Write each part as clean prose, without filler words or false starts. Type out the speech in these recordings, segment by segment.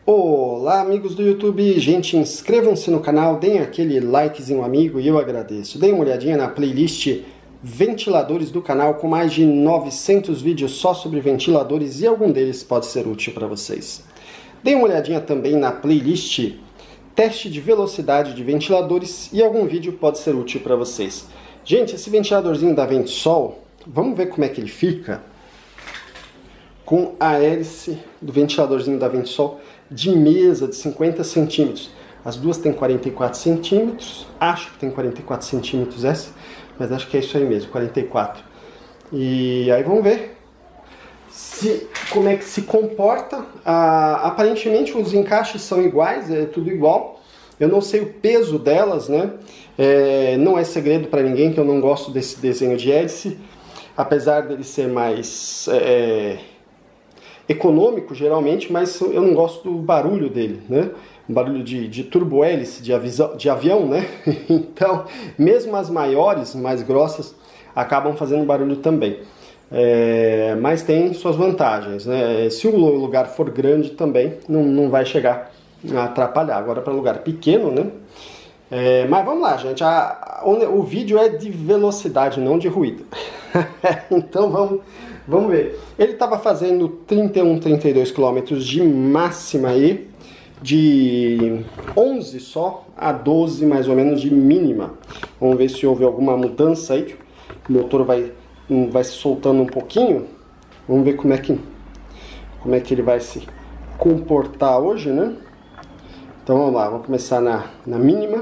Olá amigos do YouTube, gente, inscrevam-se no canal, deem aquele likezinho amigo e eu agradeço. Deem uma olhadinha na playlist ventiladores do canal com mais de 900 vídeos só sobre ventiladores e algum deles pode ser útil para vocês. Deem uma olhadinha também na playlist teste de velocidade de ventiladores e algum vídeo pode ser útil para vocês. Gente, esse ventiladorzinho da Ventisol, vamos ver como é que ele fica com a hélice do ventiladorzinho da Ventisol de mesa de 50 centímetros. As duas tem 44 centímetros, acho que tem 44 centímetros essa, mas acho que é isso aí mesmo, 44. E aí vamos ver como é que se comporta. Aparentemente os encaixes são iguais, é tudo igual. Eu não sei o peso delas, né? Não é segredo para ninguém que eu não gosto desse desenho de hélice, apesar dele ser mais econômico geralmente, mas eu não gosto do barulho dele, né? Um barulho de turbo-hélice, de avião, né? Então, mesmo as maiores, mais grossas, acabam fazendo barulho também. Mas tem suas vantagens, né? Se o lugar for grande também, não vai chegar a atrapalhar. Agora, para lugar pequeno, né? Mas vamos lá, gente. O vídeo é de velocidade, não de ruído. Então vamos ver. Ele estava fazendo 31, 32 km de máxima aí, de 11 só a 12 mais ou menos de mínima. Vamos ver se houve alguma mudança aí. O motor vai se soltando um pouquinho. Vamos ver como é que ele vai se comportar hoje, né? Então vamos lá, vamos começar na mínima.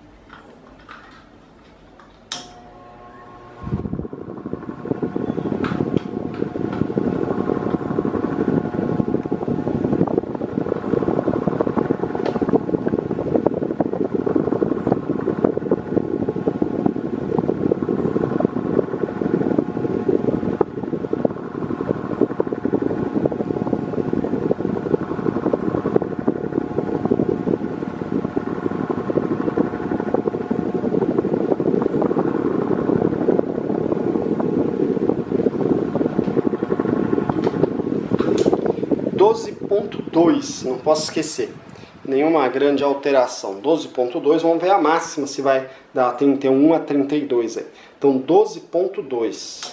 Não posso esquecer, nenhuma grande alteração. 12.2, vamos ver a máxima, se vai dar 31 a 32 aí. Então 12.2.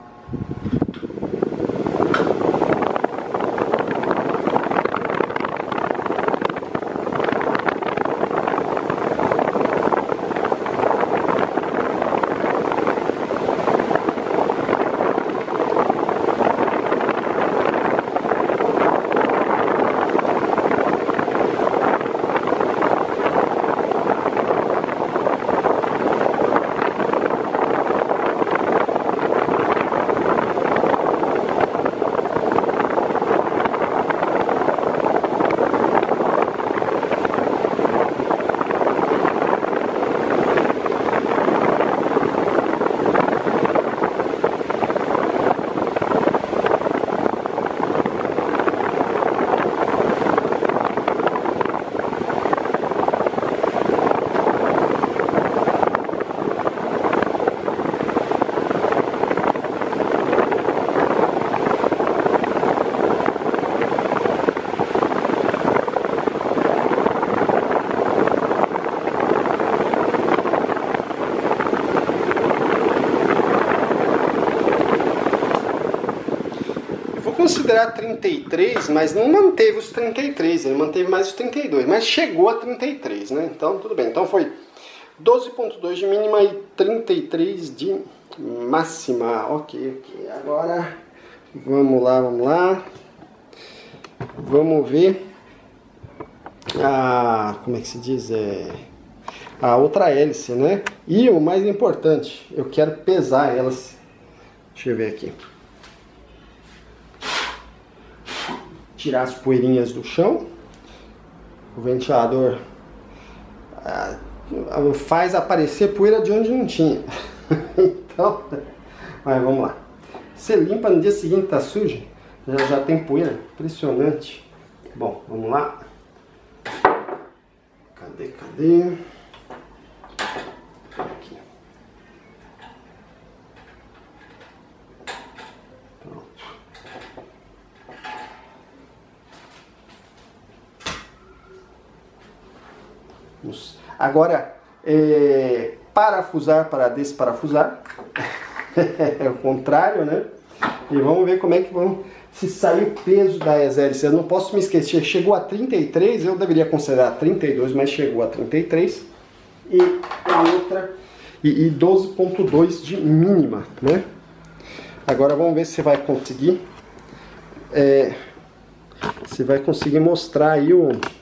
Considerar 33, mas não manteve os 33, ele manteve mais os 32, mas chegou a 33, né? Então tudo bem. Então foi 12.2 de mínima e 33 de máxima. Ok. Agora vamos lá. Vamos ver como é que se diz? A outra hélice, né? E o mais importante, eu quero pesar elas. Deixa eu ver aqui. Tirar as poeirinhas do chão. O ventilador faz aparecer poeira de onde não tinha. Então, vamos lá. Você limpa, no dia seguinte tá suja, já tem poeira. Impressionante. Bom, vamos lá. Cadê? Aqui. Pronto. Agora, parafusar para desparafusar. É o contrário, né? E vamos ver como é que vão se sair o peso da ES-hélice. Eu não posso me esquecer, chegou a 33, eu deveria considerar 32, mas chegou a 33. E a outra, e 12.2 de mínima, né? Agora vamos ver se você vai conseguir, mostrar aí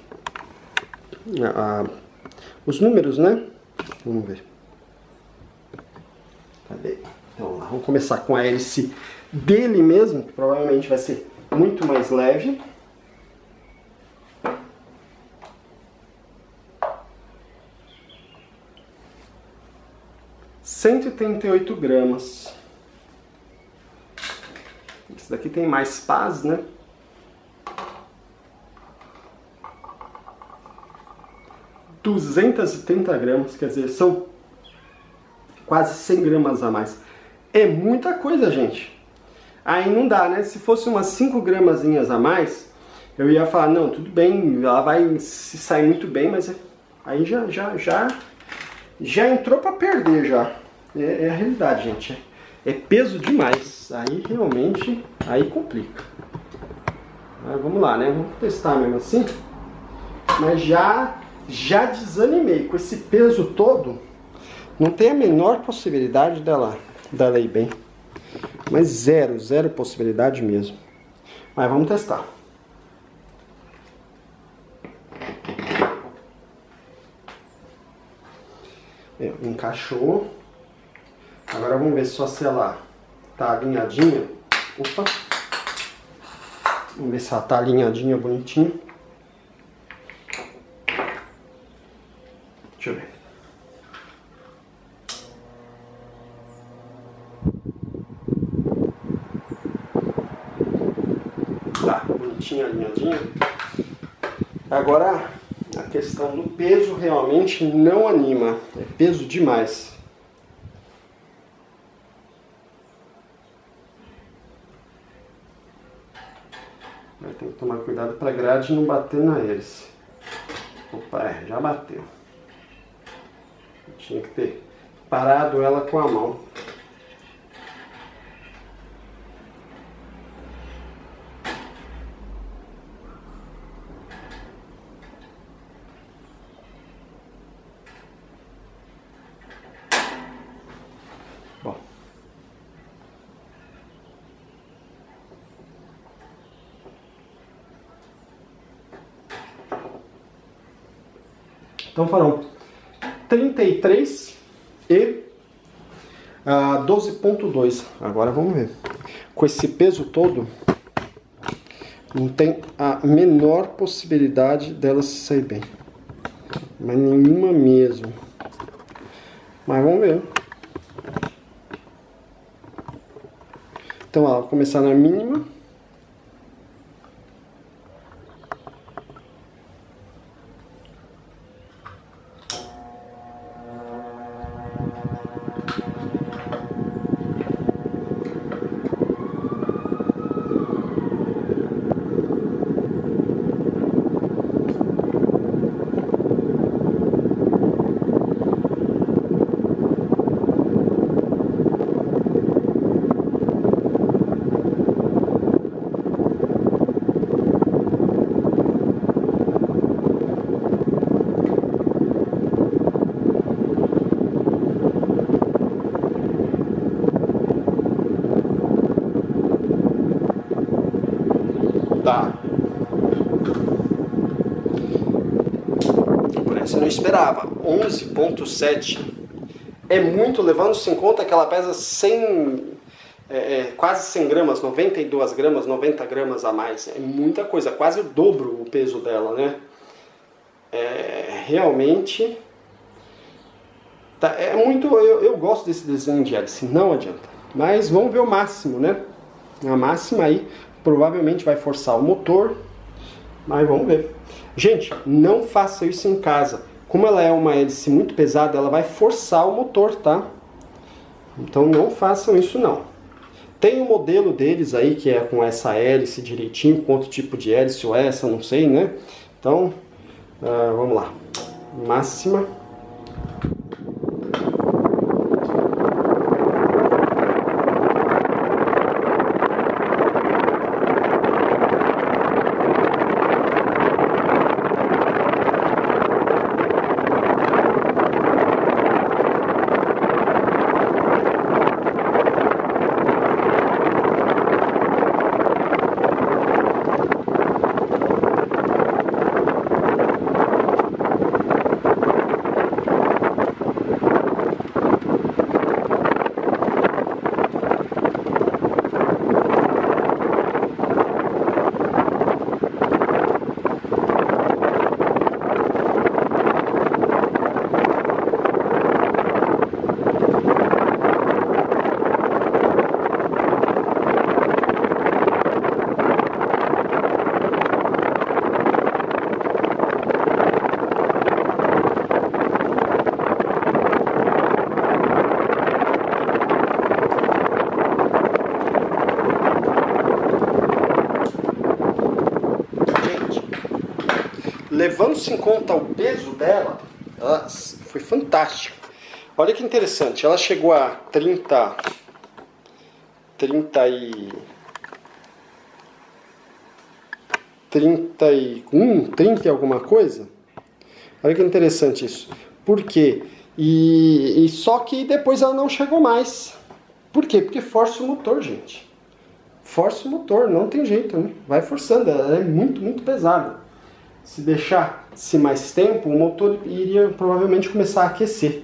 os números, né? Vamos ver. Cadê? Então, vamos começar com a hélice dele mesmo, que provavelmente vai ser muito mais leve. £138. Esse daqui tem mais pás, né? £230, quer dizer, são quase 100 gramas a mais. É muita coisa, gente. Aí não dá, né? Se fosse umas 5 gramazinhas a mais, eu ia falar, não, tudo bem, ela vai se sair muito bem, mas aí já entrou para perder já. É a realidade, gente. É peso demais. Aí realmente, aí complica. Mas vamos lá, né? Vamos testar mesmo assim. Mas já desanimei. Com esse peso todo, não tem a menor possibilidade dela ir bem. Mas zero possibilidade mesmo. Mas vamos testar. Encaixou. Agora vamos ver só se ela tá alinhadinha. Opa! Vamos ver se ela tá alinhadinha, bonitinha. Deixa eu ver. Tá, bonitinha, alinhadinha. Agora, a questão do peso realmente não anima. É peso demais. Tem que tomar cuidado para a grade não bater na hélice. Opa, já bateu. Eu tinha que ter parado ela com a mão. Bom. Então foram 33 e 12.2. Agora vamos ver. Com esse peso todo, não tem a menor possibilidade dela se sair bem. Mas nenhuma mesmo. Mas vamos ver. Então, ó, vou começar na mínima. Tá. Por essa eu não esperava. 11.7 é muito, levando-se em conta que ela pesa 100, quase 100 gramas, 92 gramas, 90 gramas a mais. É muita coisa, quase o dobro o peso dela, né? Realmente tá, é muito. Eu gosto desse desenho de hélice, não adianta. Mas vamos ver o máximo, né? A máxima aí provavelmente vai forçar o motor, mas vamos ver. Gente, não faça isso em casa. Como ela é uma hélice muito pesada, ela vai forçar o motor, tá? Então não façam isso não. Tem o modelo deles aí que é com essa hélice direitinho, com outro tipo de hélice ou essa, não sei, né? Então, vamos lá. máxima. Levando-se em conta o peso dela, ela foi fantástica. Olha que interessante, ela chegou a 30 e alguma coisa. Olha que interessante isso. Por quê? E só que depois ela não chegou mais. Por quê? Porque força o motor, gente. Força o motor, não tem jeito, né? Vai forçando, ela é muito, muito pesada. Se deixasse mais tempo, o motor iria provavelmente começar a aquecer.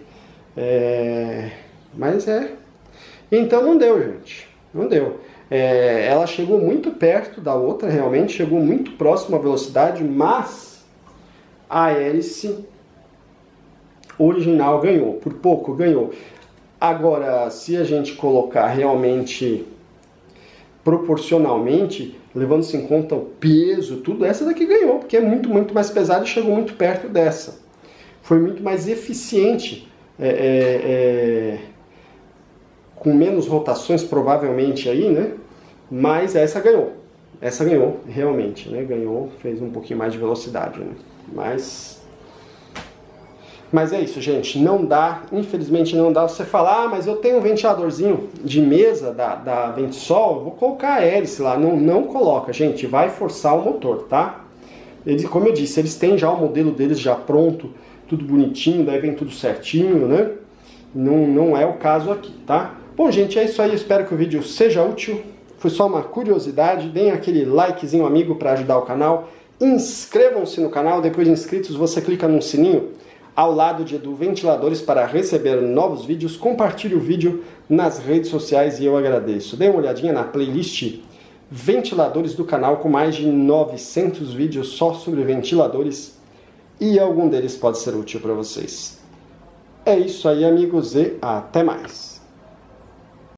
Então não deu, gente. Não deu. Ela chegou muito perto da outra, realmente, chegou muito próximo à velocidade, mas a hélice original ganhou, por pouco ganhou. Agora, se a gente colocar realmente proporcionalmente, levando-se em conta o peso, tudo, essa daqui ganhou, porque é muito, muito mais pesada e chegou muito perto dessa. Foi muito mais eficiente, com menos rotações provavelmente aí, né? Mas essa ganhou, realmente, né? Ganhou, fez um pouquinho mais de velocidade, né? Mas é isso, gente, não dá, infelizmente não dá você falar, mas eu tenho um ventiladorzinho de mesa da Ventisol, eu vou colocar a hélice lá, não coloca, gente, vai forçar o motor, tá? Como eu disse, eles têm já o modelo deles já pronto, tudo bonitinho, daí vem tudo certinho, né? Não é o caso aqui, tá? Bom, gente, é isso aí, eu espero que o vídeo seja útil, foi só uma curiosidade, deem aquele likezinho amigo para ajudar o canal, inscrevam-se no canal, depois de inscritos você clica no sininho, ao lado do Ventiladores para receber novos vídeos, compartilhe o vídeo nas redes sociais e eu agradeço. Dê uma olhadinha na playlist Ventiladores do canal com mais de 900 vídeos só sobre ventiladores e algum deles pode ser útil para vocês. É isso aí, amigos, e até mais.